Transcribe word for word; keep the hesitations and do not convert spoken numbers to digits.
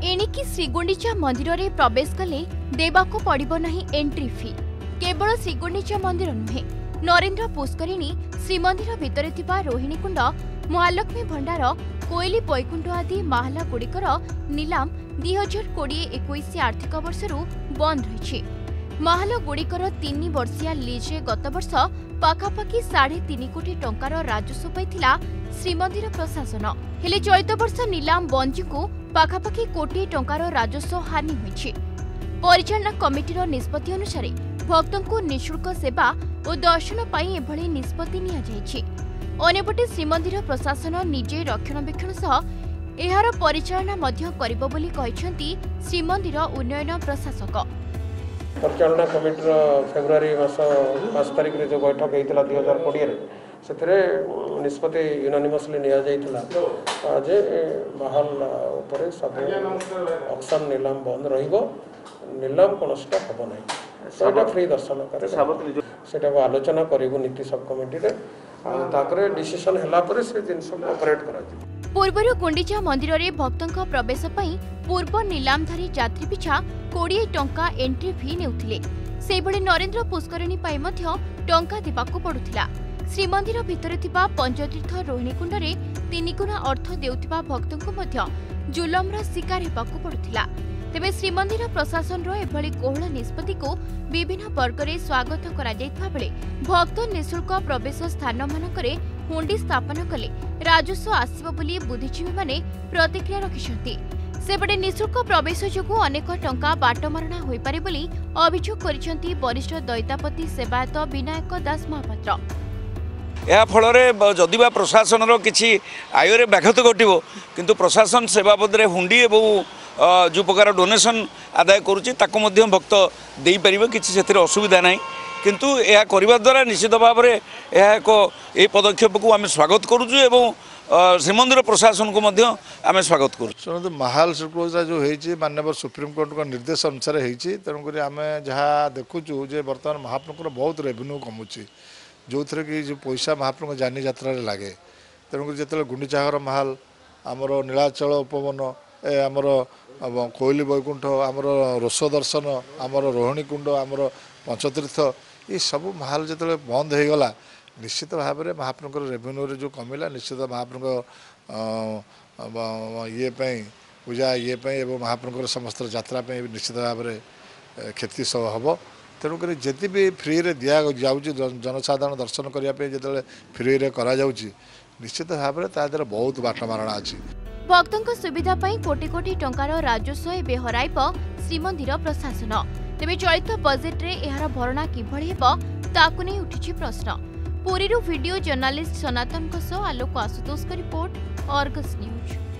एणिकी श्रीगुंडीचा मंदिर में प्रवेश कले देवाको पड़िबो नहीं एंट्री फी। केवल श्रीगुंडीचा मंदिर नुहे नरेंद्र पुष्करिणी श्रीमंदिर भितर थिबा रोहिणी कुंड महालक्ष्मी भंडार कोइली बैकुंठ आदि माहला गुड़िकर नीलाम दुई हजार कोड़े एक आर्थिक वर्षरू बंद रही। माहल गुड़िकर तीन वर्षिया लीजे गत वर्ष पाखापाखि साढ़े तीन कोटी टंकार राजस्व पाइथिला श्रीमंदिर प्रशासन। हेले चलित वर्ष नीलाम बंद को पाखापाखि कोटी टंकार राजस्व हानि होइछि। परिचालना कमिटीर निष्पत्ति अनुसार भक्तों को निःशुल्क सेवा और दर्शन पाई एभली निष्पत्ति निया जाइछि। अन्यपटे श्रीमंदिर प्रशासन निजे रक्षणाबेक्षण सह एहार परिचालना मध्य करिबो बोली कहिसेंती श्रीमंदिर उन्नयन प्रशासक। परिचालना कमिटीर फेब्रुआरी मास पांच तारिख रे जो बैठक होता दुई हजार कोड़े से निष्पत्ति यूनानिमसली निया जे महल उपरे सब ऑक्शन नीलाम बंद रहिबो। नीलाम कौनसा हम ना सेटा फ्री दर्शन करे सेटा आलोचना करिबो नीति सब कमिटी रे ताकरे डिसीजन हला परे से जिंस ऑपरेट करा। पूर्वर गुंडीचा मंदिर रे भक्तों प्रवेश पई पूर्व नीलामधारी यात्री पिछा कोड़े टंका एंट्री फी नेउथिले। सेबळे नरेंद्र पुष्करिणी पाई मध्य टंका देबाकू पडुथिला। श्रीमंदिर भितर थिबा पंचतीर्थ रोहिणी कुंड रे तीन गुणा अर्थ देउथिबा भक्तों को मध्य जुलमर शिकार हेबाकू पडुथिला। तेबे श्रीमंदिर प्रशासन रो एभली कोहळ निष्पत्ति को विभिन्न वर्ग रे स्वागत करा जायथबा बेले भक्त निःशुल्क प्रवेश स्थान मानकरे हुंडी स्थापन कले राजस्व आसीबो बोली बुद्धिजीवी माने प्रतिक्रिया रखिसंती। सेबडे निःशुल्क प्रवेश जोगु अनेक टंका बाटमारणा होई पारे बोली अभियोग करिसंती वरिष्ठ दैतापति सेवायत विनायक दास महापात्र। या फल जदिबा प्रशासन किसी आय व्याघात घटो किंतु प्रशासन सेवा पदरे हुंडी एवं जो प्रकार डोनेशन आदाय करुच्ची भक्त दे पारे किसी से असुविधा ना किंतु यह करने द्वारा निश्चित भाव में यह एक ये पदक्षेप को आम स्वागत करुचु एवं श्रीमंदिर प्रशासन को आम स्वागत करुँ। महाल शुल्क जो है माननीय सुप्रीमकोर्ट का निर्देश अनुसार होती तेणुक आम जहाँ देखुचु जे बर्तमान महाप्रभुर बहुत रेवेन्यू कमुची जो थे कि जो पैसा महाप्रभु जानी यात्रा लगे तेणुक जो गुंडीचाघर महल आमर नीलाचल उपवन ए आमर कोइली बैकुंठ आमर रोष दर्शन आमर रोहिणी कुंड आमर पंचतीर्थ ये सब महल जो बंद हो गला निश्चित भाव में महाप्रभुर रेवेन्यू जो कमिला निश्चित महाप्रभु ये पूजा ये एवं महाप्रभुर समस्त यात्रा निश्चित भाव में क्षति सब हम तेणुक जी भी फ्री रे दिया जाऊँगी जनसाधारण दर्शन करने जो फ्री रे करा जाऊँगी निश्चित भाव में तादर बहुत बाटमारणा अच्छी। भक्तों सुविधा पाई कोटी कोटी टंकार राजस्व एवं हराइब श्रीमंदिर प्रशासन। तेबे चलित बजेट रे एहार भरणा किभଳି हेबो ताकु नै उठिछि प्रश्न। पुरीरू वीडियो जर्नलिस्ट सनातन को सह आलोक आशुतोष का रिपोर्ट, अर्गस न्यूज।